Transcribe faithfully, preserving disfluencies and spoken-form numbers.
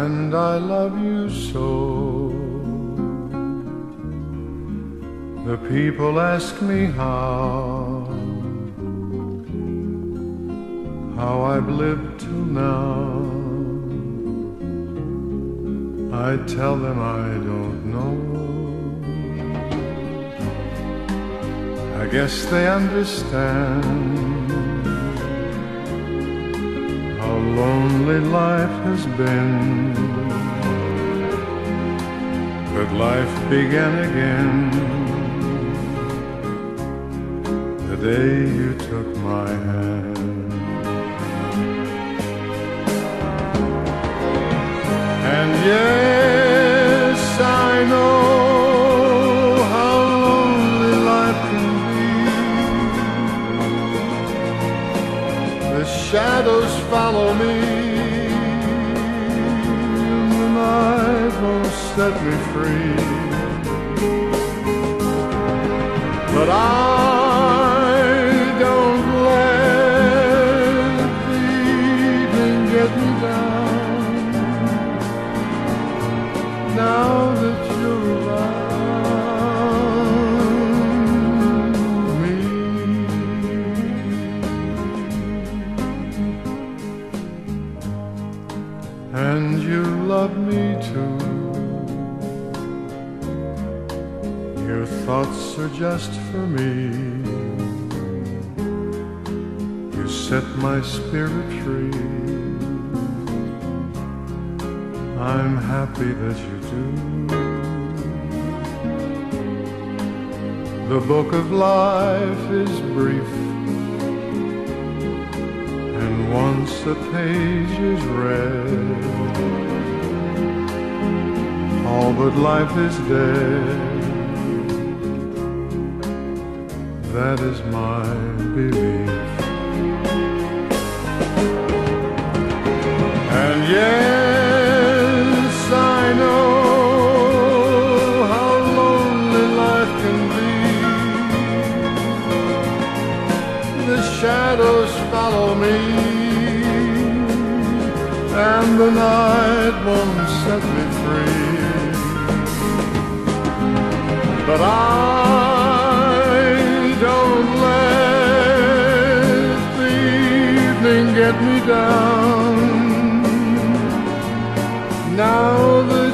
and I love you so. The people ask me how, how I've lived till now. I tell them I don't know. I guess they understand how lonely life has been. But life began again the day you took my hand. And yes, I know how lonely life can be. The shadows follow me, and the night won't set me free. But I don't let the evening get me down. Now that you're around me, and you love me too. Your thoughts are just for me. You set my spirit free. I'm happy that you do. The book of life is brief, and once a page is read, all but life is dead. That is my belief. And yes, I know how lonely life can be. The shadows follow me, and the night won't set me free. But I don't let the evening get me down. Now the